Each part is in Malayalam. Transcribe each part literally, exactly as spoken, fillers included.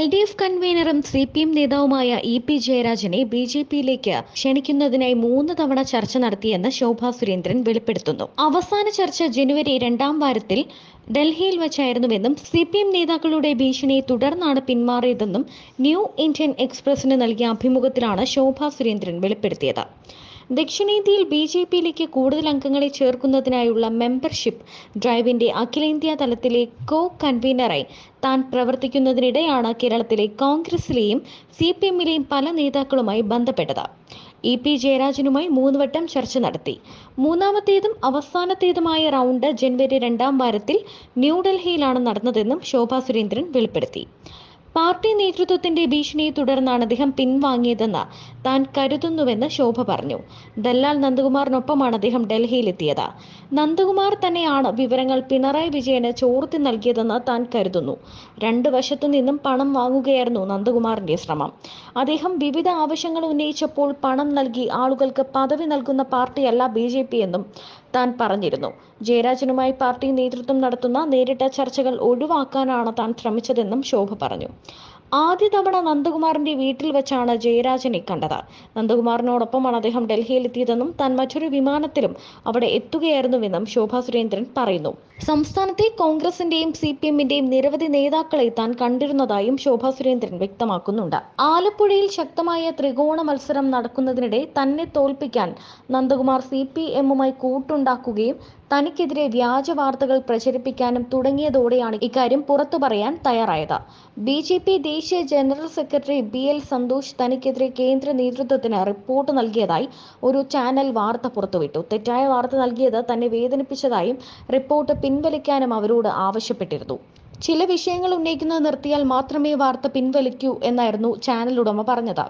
ഡി എഫ് കൺവീനറും സി പി എം നേതാവുമായ ഇ പി ജയരാജനെ ബി ജെ പിയിലേക്ക് ക്ഷണിക്കുന്നതിനായി മൂന്ന് തവണ ചർച്ച നടത്തിയെന്ന് ശോഭാ സുരേന്ദ്രൻ വെളിപ്പെടുത്തുന്നു. അവസാന ചർച്ച ജനുവരി രണ്ടാം വാരത്തിൽ ഡൽഹിയിൽ വച്ചായിരുന്നുവെന്നും സി പി എം നേതാക്കളുടെ ഭീഷണിയെ തുടർന്നാണ് പിന്മാറിയതെന്നും ന്യൂ ഇന്ത്യൻ എക്സ്പ്രസിന് നൽകിയ അഭിമുഖത്തിലാണ് ശോഭാ സുരേന്ദ്രൻ വെളിപ്പെടുത്തിയത്. ദക്ഷിണേന്ത്യയിൽ ബി ജെ പിയിലേക്ക് കൂടുതൽ അംഗങ്ങളെ ചേർക്കുന്നതിനായുള്ള മെമ്പർഷിപ്പ് ഡ്രൈവിന്റെ അഖിലേന്ത്യാ തലത്തിലെ കോ കൺവീനറായി താൻ പ്രവർത്തിക്കുന്നതിനിടെയാണ് കേരളത്തിലെ കോൺഗ്രസിലെയും സി പി എമ്മിലെയും പല നേതാക്കളുമായി ബന്ധപ്പെട്ടത്. ഇ പി ജയരാജനുമായി മൂന്ന് വട്ടം ചർച്ച നടത്തി. മൂന്നാമത്തേതും അവസാനത്തേതുമായ റൗണ്ട് ജനുവരി രണ്ടാം വാരത്തിൽ ന്യൂഡൽഹിയിലാണ് നടന്നതെന്നും ശോഭാ സുരേന്ദ്രൻ വെളിപ്പെടുത്തി. പാർട്ടി നേതൃത്വത്തിന്റെ ഭീഷണിയെ തുടർന്നാണ് അദ്ദേഹം പിൻവാങ്ങിയതെന്ന് താൻ കരുതുന്നുവെന്ന് ശോഭ പറഞ്ഞു. ദല്ലാൽ നന്ദകുമാറിനൊപ്പമാണ് അദ്ദേഹം ഡൽഹിയിലെത്തിയത്. നന്ദകുമാർ തന്നെയാണ് വിവരങ്ങൾ പിണറായി വിജയന് ചോർത്തി നൽകിയതെന്ന് താൻ കരുതുന്നു. രണ്ടു വശത്തു നിന്നും പണം വാങ്ങുകയായിരുന്നു നന്ദകുമാറിന്റെ ശ്രമം. അദ്ദേഹം വിവിധ ആവശ്യങ്ങൾ ഉന്നയിച്ചപ്പോൾ പണം നൽകി ആളുകൾക്ക് പദവി നൽകുന്ന പാർട്ടിയല്ല ബി ജെ പി എന്നും താൻ പറഞ്ഞിരുന്നു. ജയരാജനുമായി പാർട്ടി നേതൃത്വം നടത്തുന്ന നേരിട്ട ചർച്ചകൾ ഒഴിവാക്കാനാണ് താൻ ശ്രമിച്ചതെന്നും ശോഭ പറഞ്ഞു. ആദ്യ തവണ നന്ദകുമാറിന്റെ വീട്ടിൽ വെച്ചാണ് ജയരാജനെ കണ്ടത്. നന്ദകുമാറിനോടൊപ്പമാണ് അദ്ദേഹം ഡൽഹിയിലെത്തിയതെന്നും താൻ മറ്റൊരു വിമാനത്തിലും അവിടെ എത്തുകയായിരുന്നുവെന്നും ശോഭാ സുരേന്ദ്രൻ പറയുന്നു. സംസ്ഥാനത്തെ കോൺഗ്രസിന്റെയും സി പി എമ്മിന്റെയും നിരവധി നേതാക്കളെ താൻ കണ്ടിരുന്നതായും ശോഭാ സുരേന്ദ്രൻ വ്യക്തമാക്കുന്നുണ്ട്. ആലപ്പുഴയിൽ ശക്തമായ ത്രികോണ മത്സരം നടക്കുന്നതിനിടെ തന്നെ തോൽപ്പിക്കാൻ നന്ദകുമാർ സി പി എമ്മുമായി കൂട്ടുണ്ടാക്കുകയും തനിക്കെതിരെ വ്യാജ വാർത്തകൾ പ്രചരിപ്പിക്കാനും തുടങ്ങിയതോടെയാണ് ഇക്കാര്യം പുറത്തു പറയാൻ തയ്യാറായത്. ബി ജെ പി ദേശീയ general secretary B L Santhosh തനിക്കെതിരെ കേന്ദ്ര നേതൃത്വത്തിന് റിപ്പോർട്ട് നൽകിയതായി ഒരു ചാനൽ വാർത്ത പുറത്തുവിട്ടു. തെറ്റായ വാർത്ത നൽകിയത് തന്നെ വേദനിപ്പിച്ചതായും റിപ്പോർട്ട് പിൻവലിക്കാനും അവരോട് ആവശ്യപ്പെട്ടിരുന്നു. ചില വിഷയങ്ങൾ ഉന്നയിക്കുന്നത് നിർത്തിയാൽ മാത്രമേ വാർത്ത പിൻവലിക്കൂ എന്നായിരുന്നു ചാനൽ ഉടമ പറഞ്ഞത്.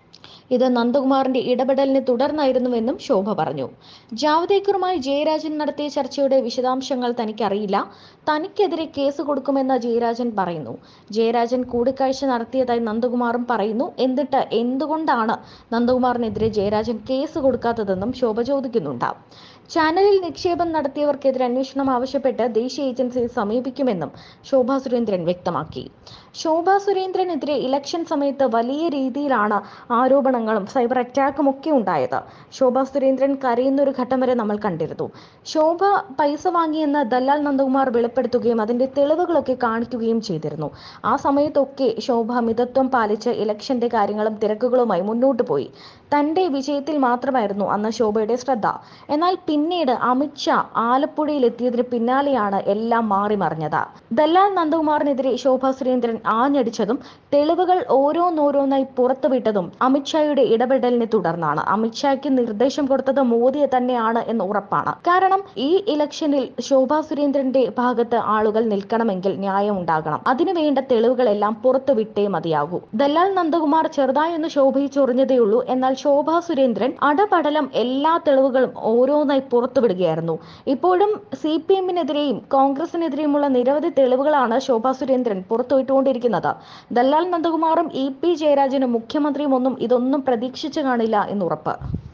ഇത് നന്ദകുമാറിന്റെ ഇടപെടലിനെ തുടർന്നായിരുന്നുവെന്നും ശോഭ പറഞ്ഞു. ജാവ്ദേക്കറുമായി ജയരാജൻ നടത്തിയ ചർച്ചയുടെ വിശദാംശങ്ങൾ തനിക്കറിയില്ല. തനിക്കെതിരെ കേസ് കൊടുക്കുമെന്ന് ജയരാജൻ പറയുന്നു. ജയരാജൻ കൂടിക്കാഴ്ച നടത്തിയതായി നന്ദകുമാറും പറയുന്നു. എന്നിട്ട് എന്തുകൊണ്ടാണ് നന്ദകുമാറിനെതിരെ ജയരാജൻ കേസ് കൊടുക്കാത്തതെന്നും ശോഭ ചോദിക്കുന്നുണ്ട്. ചാനലിൽ നിക്ഷേപം നടത്തിയവർക്കെതിരെ അന്വേഷണം ആവശ്യപ്പെട്ട് ദേശീയ ഏജൻസിയെ സമീപിക്കുമെന്നും ശോഭാ സുരേന്ദ്രൻ വ്യക്തമാക്കി. ശോഭാ സുരേന്ദ്രനെതിരെ ഇലക്ഷൻ സമയത്ത് വലിയ രീതിയിലാണ് ആരോപണങ്ങളും സൈബർ അറ്റാക്കും ഒക്കെ ഉണ്ടായത്. ശോഭാ സുരേന്ദ്രൻ കരയുന്നൊരു ഘട്ടം വരെ നമ്മൾ കണ്ടിരുന്നു. ശോഭ പൈസ വാങ്ങിയെന്ന് ദല്ലാൽ നന്ദകുമാർ വെളിപ്പെടുത്തുകയും അതിന്റെ തെളിവുകളൊക്കെ കാണിക്കുകയും ചെയ്തിരുന്നു. ആ സമയത്തൊക്കെ ശോഭ മിതത്വം പാലിച്ച് ഇലക്ഷന്റെ കാര്യങ്ങളും തിരക്കുകളുമായി മുന്നോട്ട് പോയി. തന്റെ വിജയത്തിൽ മാത്രമായിരുന്നു അന്ന് ശോഭയുടെ ശ്രദ്ധ. എന്നാൽ പിന്നീട് അമിത്ഷാ ആലപ്പുഴയിൽ എത്തിയതിന് പിന്നാലെയാണ് എല്ലാം മാറി മറിഞ്ഞത്. ദല്ലാൽ നന്ദകുമാറിനെതിരെ ശോഭാ സുരേന്ദ്രൻ ആഞ്ഞടിച്ചതും തെളിവുകൾ ഓരോന്നോരോന്നായി പുറത്തുവിട്ടതും അമിത്ഷായുടെ ഇടപെടലിനെ തുടർന്നാണ്. അമിത്ഷായ്ക്ക് നിർദ്ദേശം കൊടുത്തത് മോദിയെ തന്നെയാണ് എന്ന് ഉറപ്പാണ്. കാരണം ഈ ഇലക്ഷനിൽ ശോഭാ സുരേന്ദ്രന്റെ ഭാഗത്ത് ആളുകൾ നിൽക്കണമെങ്കിൽ ന്യായം ഉണ്ടാകണം. അതിനുവേണ്ട തെളിവുകളെല്ലാം പുറത്തുവിട്ടേ മതിയാകൂ. ദല്ലാൽ നന്ദകുമാർ ചെറുതായി ഒന്ന് ശോഭയെ ചൊറിഞ്ഞതേയുള്ളൂ. എന്നാൽ ശോഭാ സുരേന്ദ്രൻ അടപടലം എല്ലാ തെളിവുകളും ഓരോന്നായി പുറത്തുവിടുകയായിരുന്നു. ഇപ്പോഴും സി പി എമ്മിനെതിരെയും കോൺഗ്രസിനെതിരെയുമുള്ള നിരവധി തെളിവുകളാണ് ശോഭാ സുരേന്ദ്രൻ പുറത്തുവിട്ടുകൊണ്ടിരിക്കുന്നത്. ദല്ലാൽ നന്ദകുമാറും ഇ പി ജയരാജനും മുഖ്യമന്ത്രിയും ഒന്നും ഇതൊന്നും പ്രതീക്ഷിച്ചു കാണില്ല എന്നുറപ്പ്.